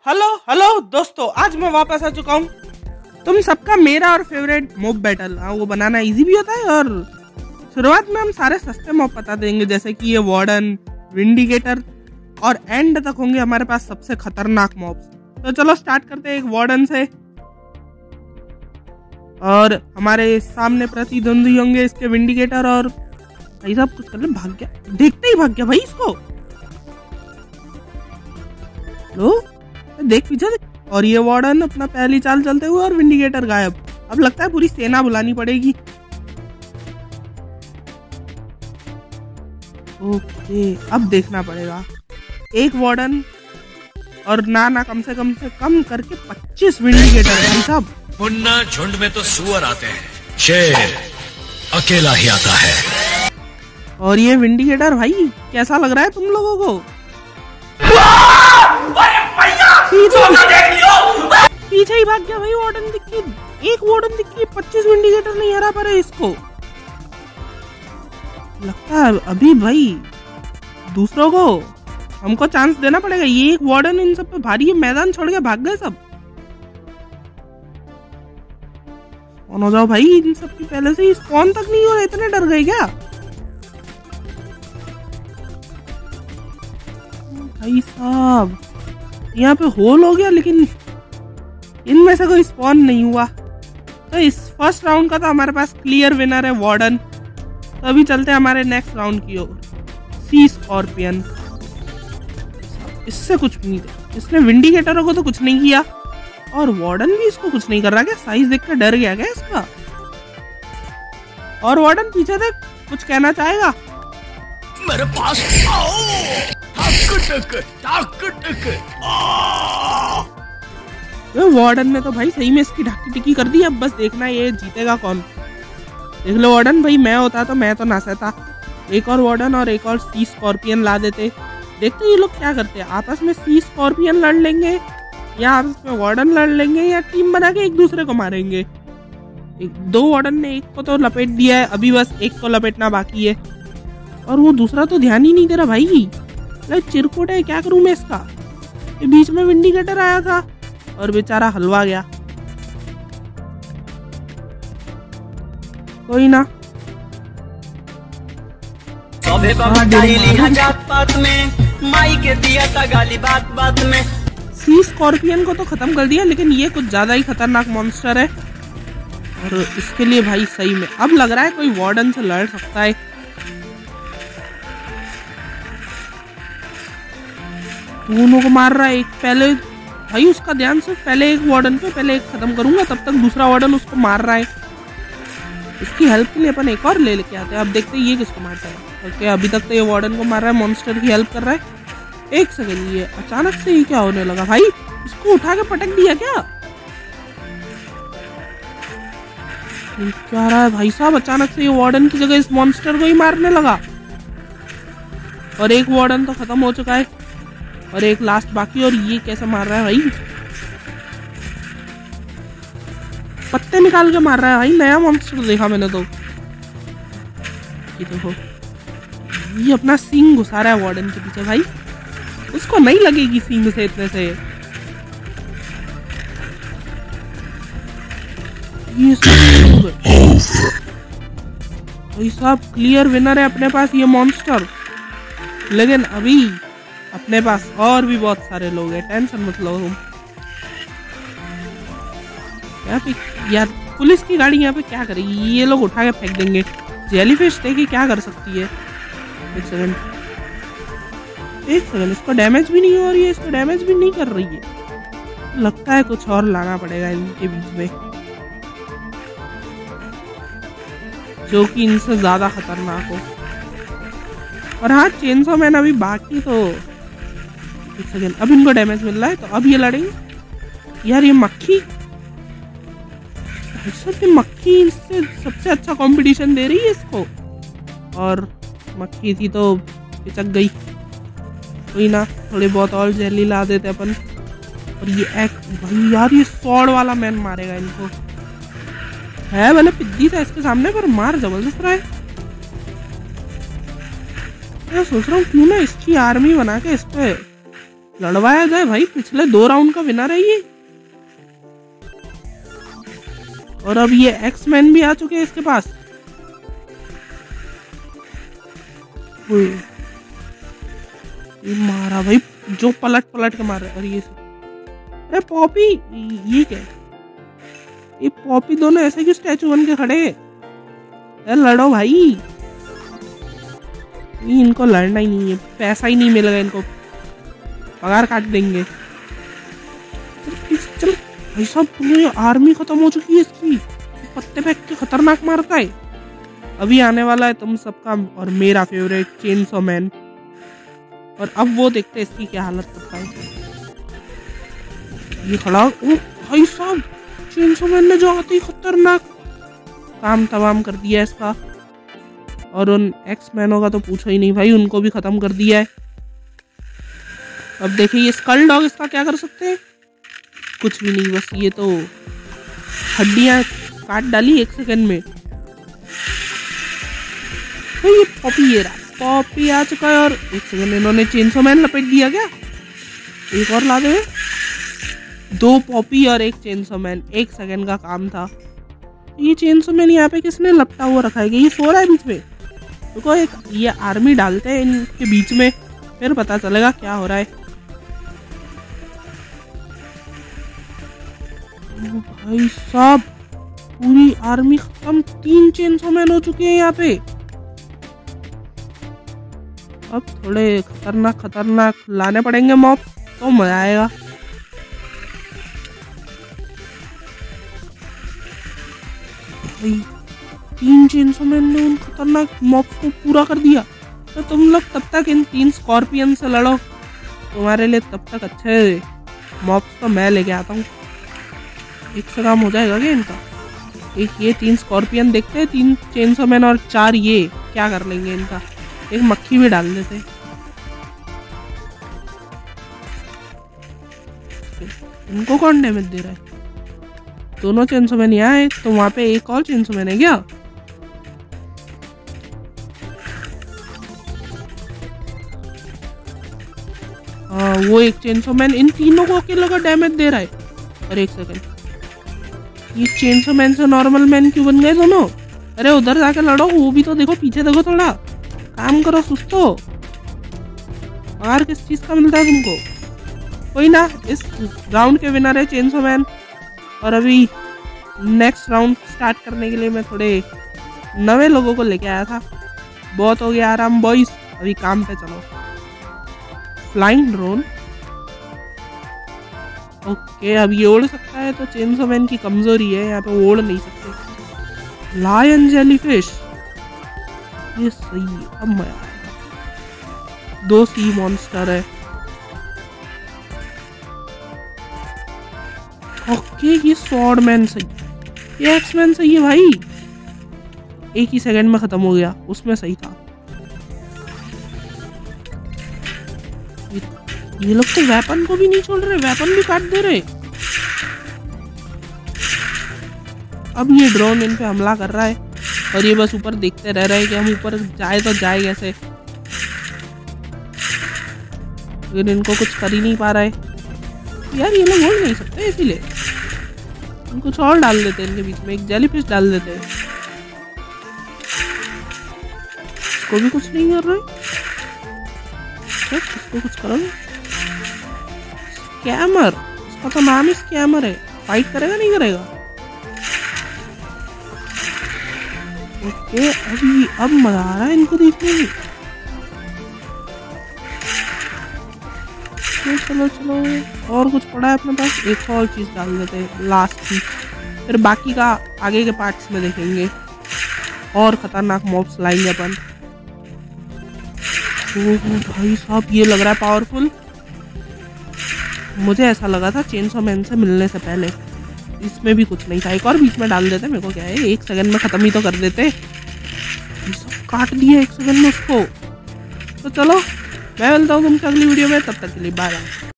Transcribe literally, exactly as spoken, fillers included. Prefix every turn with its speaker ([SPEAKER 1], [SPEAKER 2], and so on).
[SPEAKER 1] Hello hello दोस्तों, आज मैं वापस आ चुका हूँ तुम सबका मेरा और फेवरेट मॉब बैटल। हाँ, वो बनाना इजी भी होता है और शुरुआत में हम सारे सस्ते मॉब बता देंगे, जैसे कि ये वार्डन, विंडिकेटर, और एंड तक होंगे हमारे पास सबसे खतरनाक मॉब्स। तो चलो स्टार्ट करते हैं एक वार्डन से। और हमारे सामने प्रतिद्वंदी होंगे इसके विंडिकेटर। और भाई साहब कुछ कर ले, भाग गया, देखते ही भाग गया भाई इसको। लो देख पीछे देख। और ये वार्डन अपना पहली चाल चलते हुए और विंडिकेटर गायब। अब लगता है पूरी सेना बुलानी पड़ेगी। ओके, अब देखना पड़ेगा। एक वार्डन और ना ना कम से कम से कम करके पच्चीस विंडिकेटर भाई साहब।
[SPEAKER 2] मुन्ना, झुंड में तो सुअर आते हैं, शेर अकेला ही आता है।
[SPEAKER 1] और ये विंडिकेटर भाई कैसा लग रहा है तुम लोगों को? पीछे ही भाग गया भाई वार्डन दिख के। एक वार्डन दिख के पच्चीस विंडिकेटर नहीं हरा पा रहे इसको। लगता है अभी भाई दूसरों को हमको चांस देना पड़ेगा। ये एक वार्डन इन सब पे भारी है, मैदान छोड़ के भाग गए सब। स्पॉन हो जाओ भाई, इन सब की पहले से ही स्पॉन तक नहीं हो रहे, इतने डर गए क्या भाई साहब? यहाँ पे होल हो गया लेकिन इनमें से कोई स्पॉन नहीं हुआ। तो इस फर्स्ट राउंड का तो हमारे पास क्लियर विनर है वार्डन। तो अभी चलते हैं हमारे नेक्स्ट राउंड की ओर। सी स्कॉर्पियन, इससे कुछ भी नहीं था। इसने विंडिकेटरों को तो कुछ नहीं किया और वार्डन भी इसको कुछ नहीं कर रहा। क्या साइज देख कर डर गया क्या इसका? और वार्डन पीछे देख, कुछ कहना चाहेगा?
[SPEAKER 2] मेरे पास आओ।
[SPEAKER 1] तो वार्डन ने तो भाई सही में इसकी ढाकी टिकी कर दी। अब बस देखना है ये जीतेगा कौन। देख लो वार्डन, भाई मैं होता तो मैं तो ना सहता। एक और वार्डन और एक और सी स्कॉर्पियन ला देते। देखते ये लोग क्या करते हैं, आपस में सी स्कॉर्पियन लड़ लेंगे या आपस में वार्डन लड़ लेंगे या टीम बना के एक दूसरे को मारेंगे। एक, दो वार्डन ने एक को तो लपेट दिया है, अभी बस एक को लपेटना बाकी है। और वो दूसरा तो ध्यान ही नहीं दे रहा भाई। चिरकुट है, क्या करूं मैं इसका? ये बीच में विंडिकेटर आया था और बेचारा हलवा गया। कोई ना, सी स्कॉर्पियन को तो खत्म कर दिया, लेकिन ये कुछ ज्यादा ही खतरनाक मॉन्स्टर है। और इसके लिए भाई सही में अब लग रहा है कोई वार्डन से लड़ सकता है। दोनों को मार रहा है एक। पहले भाई उसका ध्यान सिर्फ पहले एक वार्डन पे, पहले एक खत्म करूंगा, तब तक दूसरा वार्डन उसको मार रहा है। इसकी हेल्प के लिए अपन एक और ले लेके आते हैं। अब देखते हैं ये किसको मारता है। ओके, अभी तक तो ये वार्डन को मार रहा है, मॉन्स्टर की हेल्प कर रहा है। एक सेकंड, ये अचानक से ये क्या होने लगा भाई? इसको उठा के पटक दिया क्या? क्या रहा है भाई साहब? अचानक से ये वार्डन की जगह इस मॉन्स्टर को ही मारने लगा। और एक वार्डन तो खत्म हो चुका है और एक लास्ट बाकी। और ये कैसे मार रहा है भाई? पत्ते निकाल के मार रहा है भाई। नया मॉन्स्टर देखा मैंने तो। ये देखो, ये अपना सींग घुसा रहा है वार्डन के पीछे भाई। उसको नहीं लगेगी सींग से इतने से। ये भाई साहब क्लियर विनर है अपने पास ये मॉन्स्टर। लेकिन अभी अपने पास और भी बहुत सारे लोग हैं, टेंशन मत लो तुम। यहाँ पे यार पुलिस की गाड़ी यहाँ पे क्या करेगी? ये लोग उठा के फेंक देंगे। जेलीफिश देखिए क्या कर सकती है। एक सेकंड, एक सेकंड, इसको डैमेज भी नहीं हो रही है, इसको डैमेज भी नहीं कर रही है। लगता है कुछ और लाना पड़ेगा इनके बीच में, जो कि इनसे ज्यादा खतरनाक हो। और हाँ, चेनसो मैन अभी बाकी तो। एक सेकंड, अब इनको डैमेज मिल रहा है तो अब ये लड़ेंगे। यार ये मक्खी, ये मक्खी इससे सबसे अच्छा कंपटीशन दे रही है इसको। और मक्खी थी तो पिचक गई। कोई ना, थोड़े बहुत और जेली ला देते अपन। और ये एक भाई यार ये सॉर्ड वाला मैन मारेगा इनको। है भले पिद्दी था इसके सामने, पर मार जबरदस्त रहा है। मैं सोच रहा हूँ क्यों ना इसकी आर्मी बना के इस पे लड़वाया जाए भाई, पिछले दो राउंड का विनर है ये। और अब ये एक्स मैन भी आ चुके हैं इसके पास। ये मारा भाई, जो पलट पलट के मार रहा है। और ये अरे पॉपी, ये क्या है? ये पॉपी दोनों ऐसे क्यों स्टैचू बन के खड़े? यार लड़ो भाई, इनको लड़ना ही नहीं है, पैसा ही नहीं मिलेगा इनको, पगार काट देंगे। चल भाई साहब, पूरी आर्मी खत्म हो चुकी है इसकी, पत्ते फेंक के खतरनाक मारता है। अभी आने वाला है तुम सबका और मेरा फेवरेट चेनसो मैन, और अब वो देखते हैं इसकी क्या हालत करता है। ये खड़ा, ओ भाई साहब, चेनसो मैन ने जो आते ही खतरनाक काम तमाम कर दिया इसका। और उन एक्स मैनों का तो पूछो ही नहीं भाई, उनको भी खत्म कर दिया है। अब देखिए ये स्कल डॉग इसका क्या कर सकते हैं, कुछ भी नहीं, बस ये तो हड्डियां काट डाली एक सेकंड में। तो ये पॉपी, ये रहा पॉपी आ चुका है, और एक सेकंड इन्होंने चेनसो मैन लपेट दिया क्या? एक और ला दे, दो पॉपी और एक चेनसो मैन, एक सेकंड का काम था। ये चेनसो मैन यहाँ पे किसने लपटा हुआ रखा है? ये सो रहा है बीच में, देखो एक ये आर्मी डालते हैं इनके बीच में, फिर पता चलेगा क्या हो रहा है। ओ भाई साहब, पूरी आर्मी खत्म, तीन चेनसो मैन हो चुके हैं यहाँ पे। अब थोड़े खतरनाक खतरनाक लाने पड़ेंगे मॉब, तो मजा आएगा। भाई तीन चेनसो मैन ने उन खतरनाक मॉब को पूरा कर दिया। तो तुम लोग तब तक इन तीन स्कॉर्पियन से लड़ो, तुम्हारे लिए तब तक अच्छे मॉब्स तो मैं लेके आता हूँ। एक से काम हो जाएगा क्या इनका? एक ये तीन स्कॉर्पियन देखते हैं, तीन चेनसो मैन और चार ये क्या कर लेंगे इनका। एक मक्खी भी डाल देते, इनको कौन डैमेज दे रहा है? दोनों चेनसो मैन यहाँ है, तो वहां पे एक और चेनसो मैन है क्या? हाँ, वो एक चेनसो मैन इन तीनों को अकेले का डैमेज दे रहा है। और एक सेकंड, ये चेनसो मैन से नॉर्मल मैन क्यों बन गए दोनों? अरे उधर जाके लड़ो, वो भी तो देखो, पीछे देखो, थोड़ा काम करो सुस्तो। और किस चीज का मिलता है तुमको? कोई ना, इस राउंड के विनर है चेनसो मैन। और अभी नेक्स्ट राउंड स्टार्ट करने के लिए मैं थोड़े नवे लोगों को लेके आया था। बहुत हो गया आराम बॉयज, अभी काम पे चलो। फ्लाइंग ड्रोन, ओके, अब ये उड़ सकता है, तो चेनसो मैन की कमजोरी है, यहाँ पे वो उड़ नहीं सकते। लायन जेलीफिश, ये सही है, अब मजा आएगा। दो सी मॉन्स्टर है, ओके, ये स्वॉर्ड मैन सही, ये एक्स मैन सही है भाई, एक ही सेकंड में खत्म हो गया, उसमें सही था। ये, ये लोग तो वेपन को भी नहीं छोड़ रहे, वेपन भी काट दे रहे। अब ये ड्रोन इन पे हमला कर रहा है, और ये बस ऊपर देखते रह रहे हैं कि हम ऊपर जाए तो जाए कैसे, लेकिन इनको कुछ कर ही नहीं पा रहा है। यार ये लोग उड़ नहीं सकते, इसीलिए हम कुछ और डाल देते हैं इनके बीच में, एक जेलीफिश डाल देते हैं। इसको भी कुछ नहीं कर रहे, इसको कुछ करोगे? स्कैमर, इसका तो नाम ही स्कैमर है, फाइट करेगा नहीं करेगा? ओके, अभी अब मजा आ रहा है इनको देखने में। चलो चलो, और कुछ पड़ा है अपने पास, एक और चीज डाल देते हैं लास्ट की, फिर बाकी का आगे के पार्ट्स में देखेंगे। और खतरनाक मॉब्स लाएंगे अपन। ओह भाई साहब, ये लग रहा है पावरफुल। मुझे ऐसा लगा था चेनसो मैन से मिलने से पहले, इसमें भी कुछ नहीं था। एक और बीच में डाल देते, मेरे को क्या है, एक सेकंड में खत्म ही तो कर देते। सब काट दिया एक सेकंड में उसको। तो चलो मैं मिलता हूँ तुमसे अगली वीडियो में, तब तक के लिए बाय बाय।